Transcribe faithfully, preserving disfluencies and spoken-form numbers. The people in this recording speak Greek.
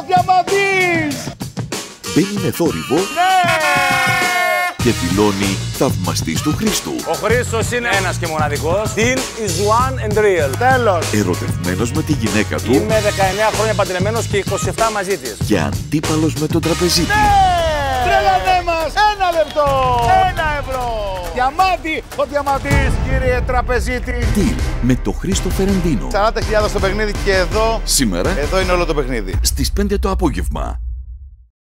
Διαμαντής! Μπαίνει με θόρυβο και δηλώνει θαυμαστής του Χρήστου. Ο Χρήστος είναι ένας και μοναδικός. Dean is one and real. Τέλος. Ερωτευμένος με τη γυναίκα του. Είμαι δεκαεννέα χρόνια παντρεμένος και είκοσι επτά μαζί της. Και αντίπαλος με τον τραπεζίτη. Τρέλανέ μας! Ένα λεπτό! Ένα ευρώ! Διαμάντη! Ο Διαμαντής, κύριε τραπεζίτη! Τι, με το Χρήστο Φερεντίνο. σαράντα χιλιάδες στο παιχνίδι και εδώ... Σήμερα, Εδώ είναι όλο το παιχνίδι. στις πέντε το απόγευμα.